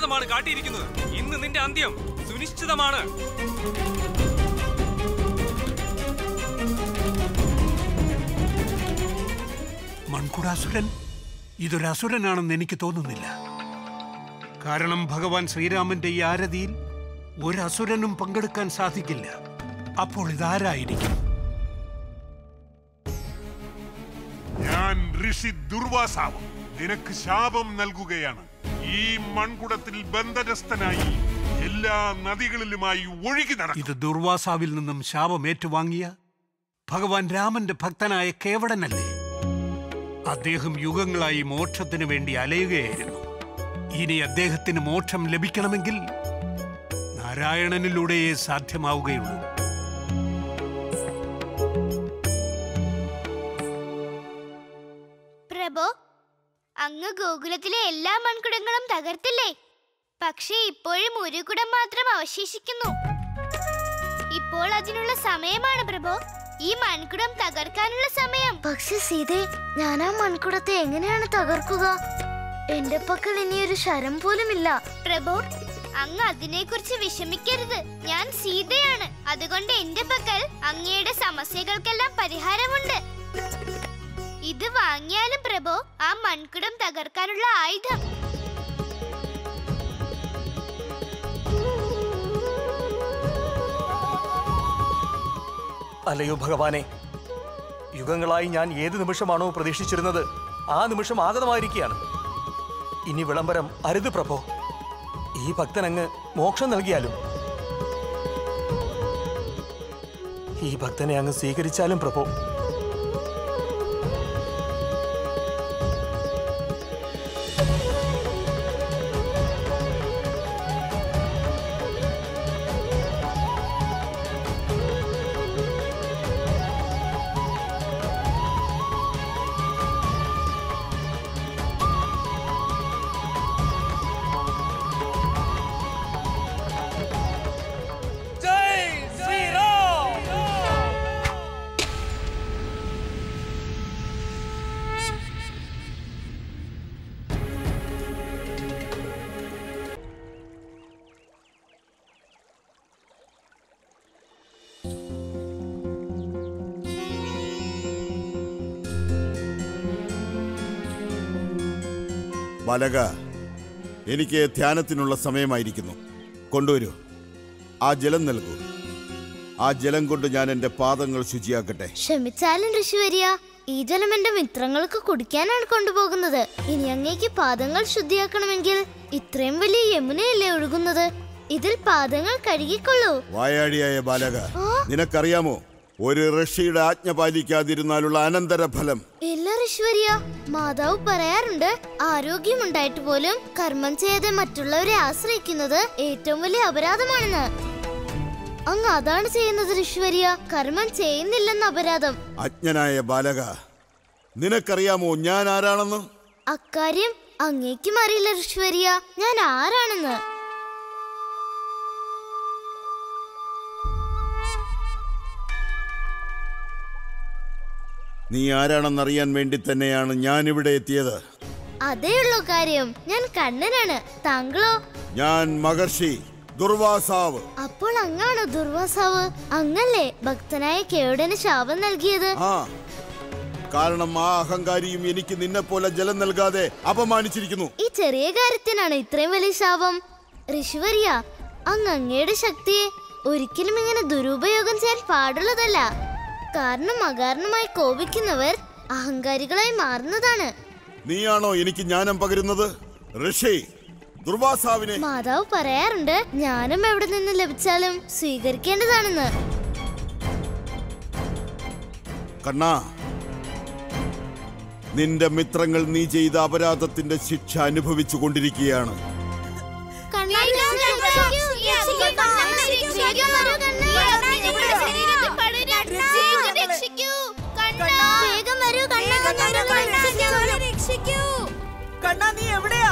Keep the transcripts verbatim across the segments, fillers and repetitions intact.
പക്ഷപാതമാണ് കാട്ടിയിരിക്കുന്നത്. ഇന്ന് നിന്റെ അന്ത്യം സുനിശ്ചിതമാണ്. മൺകുടാസുരൻ ഇതൊരസുരനാണെന്ന് എനിക്ക് തോന്നുന്നില്ല. കാരണം ഭഗവാൻ ശ്രീരാമന്റെ ഈ ആരതിയിൽ ഒരസുരനും പങ്കെടുക്കാൻ സാധിക്കില്ല. അപ്പോൾ ഇതാരായിരിക്കും? ഞാൻ ഋഷി ദുർവാസാവ് നിനക്ക് ശാപം നൽകുകയാണ്. ഈ മൺകുടത്തിൽ ബന്ധനസ്ഥനായി എല്ലാ നദികളിലുമായി ഒഴുകി നടക്കും. ഇത് ദുർവാസാവിൽ നിന്നും ശാപം ഏറ്റുവാങ്ങിയ ഭഗവാൻ രാമന്റെ ഭക്തനായ കേവടനല്ലേ? അദ്ദേഹം യുഗങ്ങളായി മോക്ഷത്തിന് വേണ്ടി അലയുകയായിരുന്നു. ഇനി അദ്ദേഹത്തിന് മോക്ഷം ലഭിക്കണമെങ്കിൽ നാരായണനിലൂടെയേ സാധ്യമാവുകയുള്ളൂ. പ്രഭോ, അങ്ങ് ഗോകുലത്തിലെ എല്ലാ മൺകുടങ്ങളും തകർത്തില്ലേ? പക്ഷേ ഇപ്പോഴും ഒരു കുടം മാത്രം അവശേഷിക്കുന്നു. ഇപ്പോൾ അതിനുള്ള സമയമാണ് പ്രഭോ. ഈ മൺകുടം തകർക്കാനുള്ള സമയം. പക്ഷെ സീതേ, ഞാൻ ആ മൺകുടത്തെ എങ്ങനെയാണ് തകർക്കുക? എന്റെ പക്കൽ ഇനിയൊരു ശരം പോലുമില്ല. പ്രഭോ, അങ്ങ് അതിനെക്കുറിച്ച് വിഷമിക്കരുത്. ഞാൻ സീതയാണ്. അതുകൊണ്ട് എന്റെ പക്കൽ അങ്ങയുടെ സമസ്യകൾക്കെല്ലാം പരിഹാരമുണ്ട്. ഇത് വാങ്ങിയാലും പ്രഭോ, ആ മൺകുടം തകർക്കാനുള്ള ആയുധം. അല്ലയോ ഭഗവാനെ, യുഗങ്ങളായി ഞാൻ ഏത് നിമിഷമാണോ പ്രതീക്ഷിച്ചിരുന്നത് ആ നിമിഷം ആഗതമായിരിക്കുകയാണ്. ഇനി വിളംബരം അരുത് പ്രഭോ. ഈ ഭക്തനങ്ങ് മോക്ഷം നൽകിയാലും, ഈ ഭക്തനെ അങ്ങ് സ്വീകരിച്ചാലും പ്രഭോ. ബാലക, എനിക്ക് ധ്യാനത്തിനുള്ള സമയമായിരിക്കുന്നു. കൊണ്ടുവരൂ, ആ ജലം നൽകൂ. ആ ജലം കൊണ്ട് ഞാൻ എന്റെ പാദങ്ങൾ ശുചിയാക്കട്ടെ. ക്ഷമിച്ചാലും ഋഷിവര്യ, ഈ ജലം എന്റെ മിത്രങ്ങൾക്ക് കുടിക്കാനാണ് കൊണ്ടുപോകുന്നത്. ഇനി അങ്ങേക്ക് പാദങ്ങൾ ശുദ്ധിയാക്കണമെങ്കിൽ ഇത്രയും വലിയ യമുനയല്ലേ ഒഴുകുന്നത്? ഇതിൽ പാദങ്ങൾ കഴുകിക്കൊള്ളൂ. വായാടിയായ ബാലക, നിനക്കറിയാമോ ഒരു ഋഷിയുടെ ആജ്ഞ പാലിക്കാതിരുന്നാലുള്ള അനന്തരഫലം? ഇല്ല ഋഷിവര്യ, മാതാവ് പറയാറുണ്ട്, ആരോഗ്യമുണ്ടായിട്ട് പോലും കർമ്മം ചെയ്യാതെ മറ്റുള്ളവരെ ആശ്രയിക്കുന്നത് ഏറ്റവും വലിയ അപരാധമാണെന്ന്. അങ്ങ് അതാണ് ചെയ്യുന്നത് ഋഷിവര്യ. കർമ്മം ചെയ്യുന്നില്ലെന്ന അപരാധം. അജ്ഞനായ ബാലക, നിനക്കറിയാമോ ഞാൻ ആരാണെന്ന്? അക്കാര്യം അങ്ങേക്കും അറിയില്ല ഋഷിവര്യ, ഞാൻ ആരാണെന്ന്. നീ ആരാണെന്നറിയാൻ വേണ്ടി തന്നെയാണ് ഞാൻ ഇവിടെ എത്തിയത്. അതേയുള്ളൂ കാര്യം. ഞാൻ കണ്ണനാണ്. താങ്കളോ? ഞാൻ മഹർഷി ദുർവാസാവ്. അപ്പോൾ അങ്ങാണോ ദുർവാസാവ്? അങ്ങല്ലേ ഭക്തനായ കേവടന് ശാപം നൽകിയത്? ആ, കാരണം ആ അഹങ്കാരിയും എനിക്ക് നിന്നെ പോലെ ജലം നൽകാതെ അപമാനിച്ചിരിക്കുന്നു. ഈ ചെറിയ കാര്യത്തിനാണ് ഇത്രയും വലിയ ശാപം? ഋഷിവര്യ, അങ്ങ് അങ്ങയുടെ ശക്തിയെ ഒരിക്കലും ഇങ്ങനെ ദുരുപയോഗം ചെയ്യാൻ പാടുള്ളതല്ല. കാരണം അകാരണമായി കോപിക്കുന്നവർ അഹങ്കാരികളായി മാറുന്നതാണ്. നീയാണോ എനിക്ക് ജ്ഞാനം പകരുന്നത്? ഋഷി ദുർവാസാവിനെ മാതാവ് പറയാറുണ്ട്, ജ്ഞാനം എവിടെ നിന്ന് ലഭിച്ചാലും സ്വീകരിക്കേണ്ടതാണെന്ന്. കണ്ണാ, നിന്റെ മിത്രങ്ങൾ നീ ചെയ്ത അപരാധത്തിന്റെ ശിക്ഷ അനുഭവിച്ചു കൊണ്ടിരിക്കുകയാണ്. കണ്ണാ, നീ എവിടെയാ?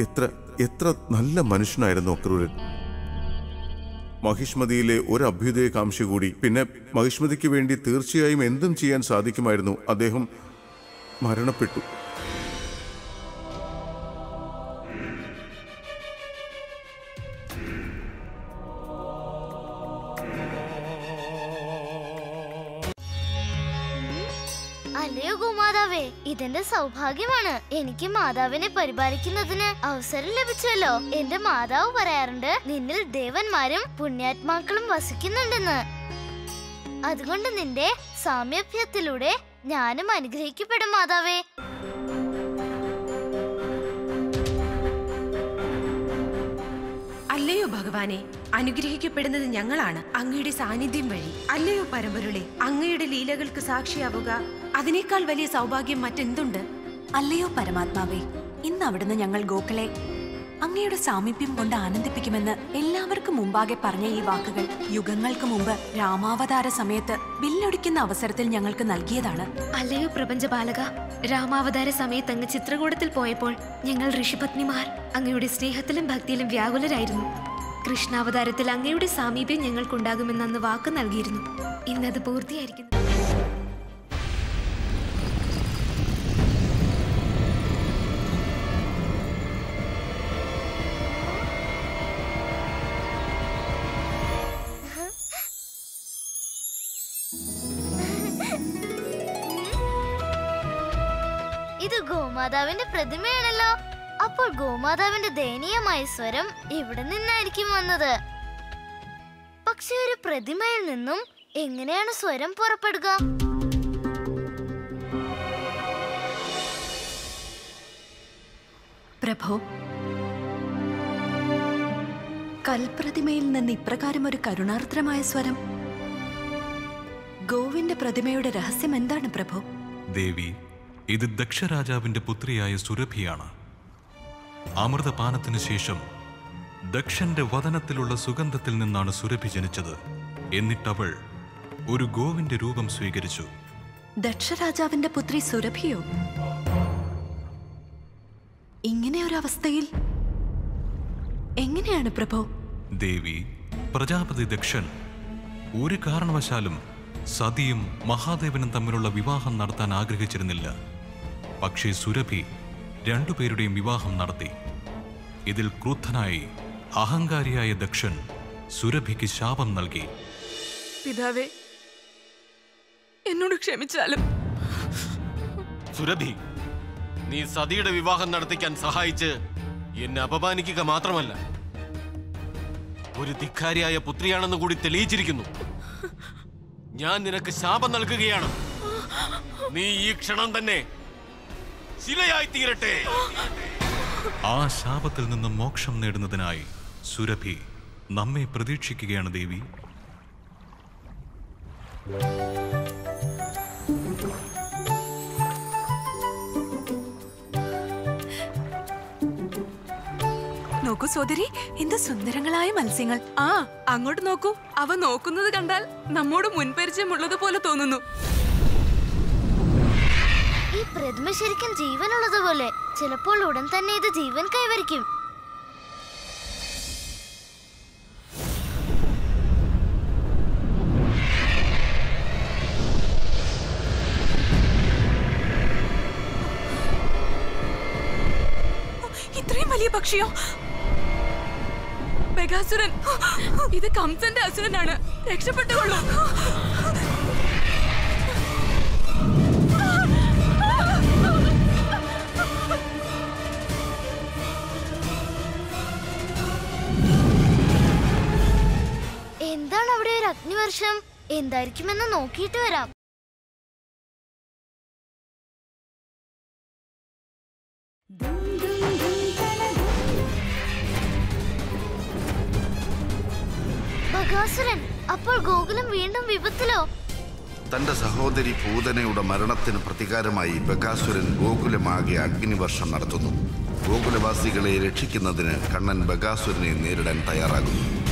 എത്ര എത്ര നല്ല മനുഷ്യനായിരുന്നു അക്രൂരൻ. മഹിഷ്മതിയിലെ ഒരു അഭ്യുദയകാംക്ഷ കൂടി, പിന്നെ മഹിഷ്മതിക്ക് വേണ്ടി തീർച്ചയായും എന്തും ചെയ്യാൻ സാധിക്കുമായിരുന്നു. അദ്ദേഹം മരണപ്പെട്ടു. അല്ലയോ ഗോമാതാവേ, ഇതെന്റെ സൗഭാഗ്യമാണ്. എനിക്ക് മാതാവിനെ പരിപാലിക്കുന്നതിന് അവസരം ലഭിച്ചല്ലോ. എന്റെ മാതാവ് പറയാറുണ്ട്, നിന്നിൽ ദേവന്മാരും പുണ്യാത്മാക്കളും വസിക്കുന്നുണ്ടെന്ന്. അതുകൊണ്ട് നിന്റെ സാമീപ്യത്തിലൂടെ ഞാനും അനുഗ്രഹിക്കപ്പെടും മാതാവേ. അല്ലയോ ഭഗവാനെ, അനുഗ്രഹിക്കപ്പെടുന്നത് ഞങ്ങളാണ് അങ്ങയുടെ സാന്നിധ്യം വഴി. അല്ലയോ പരമ്പൊരുളെ, അങ്ങയുടെ ലീലകൾക്ക് സാക്ഷിയാവുക അതിനേക്കാൾ വലിയ സൗഭാഗ്യം മറ്റെന്തുണ്ട്? അല്ലയോ പരമാത്മാവേ, ഇന്ന് അവിടുന്ന് ഞങ്ങൾ ഗോക്കളെ അങ്ങയുടെ സാമീപ്യം കൊണ്ട് ആനന്ദിപ്പിക്കുമെന്ന് എല്ലാവർക്കും മുമ്പാകെ പറഞ്ഞ ഈ വാക്കുകൾ യുഗങ്ങൾക്ക് മുമ്പ് രാമാവതാര സമയത്ത് വില്ലൊടിക്കുന്ന അവസരത്തിൽ ഞങ്ങൾക്ക് നൽകിയതാണ്. അല്ലയോ പ്രപഞ്ചപാലക, രാമാവതാര സമയത്ത് അങ്ങ് ചിത്രകൂടത്തിൽ പോയപ്പോൾ ഞങ്ങൾ ഋഷിപത്നിമാർ അങ്ങയുടെ സ്നേഹത്തിലും ഭക്തിയിലും വ്യാകുലരായിരുന്നു. കൃഷ്ണാവതാരത്തിൽ അങ്ങയുടെ സാമീപ്യം ഞങ്ങൾക്കുണ്ടാകുമെന്ന് അന്ന് വാക്ക് നൽകിയിരുന്നു. ഇന്നത് പൂർത്തിയായിരിക്കുന്നു. ഇത് ഗോമാതാവിന്റെ പ്രതിമയാണല്ലോ. അപ്പോൾ ഗോമാതാവിന്റെ ദയനീയമായ സ്വരം ഇവിടെ നിന്നായിരിക്കും വന്നത്. പക്ഷെ ഒരു പ്രതിമയിൽ നിന്നും എങ്ങനെയാണ് സ്വരം പുറപ്പെടുക? പ്രഭോ, കൽപ്രതിമയിൽ നിന്ന് ഇപ്രകാരം ഒരു കരുണാർദ്രമായ സ്വരം. ഗോവിന്റെ പ്രതിമയുടെ രഹസ്യം എന്താണ് പ്രഭോ? ദേവി, ഇത് ദക്ഷരാജാവിന്റെ പുത്രിയായ സുരഭിയാണ്. അമൃതപാനത്തിനു ശേഷം ദക്ഷന്റെ വദനത്തിലുള്ള സുഗന്ധത്തിൽ നിന്നാണ് സുരഭി ജനിച്ചത്. എന്നിട്ടവൾ ഒരു ഗോവിന്റെ രൂപം സ്വീകരിച്ചു. ദക്ഷരാജാവിന്റെ പുത്രി സുരഭിയോ? ഇങ്ങനെ ഒരു അവസ്ഥയിൽ എങ്ങനെയാണ് പ്രഭോ? ദേവി, പ്രജാപതി ദക്ഷൻ ഒരു കാരണവശാലും സതിയും മഹാദേവനും തമ്മിലുള്ള വിവാഹം നടത്താൻ ആഗ്രഹിച്ചിരുന്നില്ല. പക്ഷേ സുരഭി രണ്ടുപേരുടെയും വിവാഹം നടത്തി. ഇതിൽ ക്രുദ്ധനായി അഹങ്കാരിയായ ദക്ഷൻ സുരഭിക്ക് ശാപം നൽകി. പിതാവേ, എന്നോട് ക്ഷമിച്ചാലും. സുരഭി, നീ സതിയുടെ വിവാഹം നടത്തിക്കാൻ സഹായിച്ച് എന്നെ അപമാനിക്കുക മാത്രമല്ല, ഒരു ധിക്കാരിയായ പുത്രിയാണെന്ന് കൂടി തെളിയിച്ചിരിക്കുന്നു. ഞാൻ നിനക്ക് ശാപം നൽകുകയാണ്. നീ ഈ ക്ഷണം തന്നെ ശിലയായി തീരട്ടെ. ആ ശാപത്തിൽ നിന്ന് മോക്ഷം നേടുന്നതിനായി സുരഭി നമ്മെ പ്രതീക്ഷിക്കുകയാണ് ദേവി. നോക്കൂ സോദരി, എന്ത് സുന്ദരങ്ങളായ മത്സ്യങ്ങൾ. ആ, അങ്ങോട്ട് നോക്കൂ. അവ നോക്കുന്നത് കണ്ടാൽ നമ്മോട് മുൻപരിചയമുള്ളത് പോലെ തോന്നുന്നു. ഈ പ്രതിമ ശരിക്കും ജീവനുള്ളതുപോലെ. ചിലപ്പോൾ ഉടൻ തന്നെ ഇത് ജീവൻ കൈവരിക്കും. ഇത്രയും വലിയ പക്ഷിയോ? ബഗാസുരൻ! ഇത് കംസന്റെ അസുരനാണ്. രക്ഷപ്പെട്ടുകൊള്ളൂ. എന്താണ് അവിടെ ഒരു അഗ്നിവർഷം? എന്തായിരിക്കുമെന്ന് നോക്കിയിട്ട് വരാം. ബഗാസുരൻ! അപ്പോൾ ഗോകുലം വീണ്ടും വിപത്തിലോ? തന്റെ സഹോദരി പൂതനയുടെ മരണത്തിന് പ്രതികാരമായി ബഗാസുരൻ ഗോകുലമാകെ അഗ്നിവർഷം നടത്തുന്നു. ഗോകുലവാസികളെ രക്ഷിക്കുന്നതിന് കണ്ണൻ ബഗാസുരനെ നേരിടാൻ തയ്യാറാകുന്നു.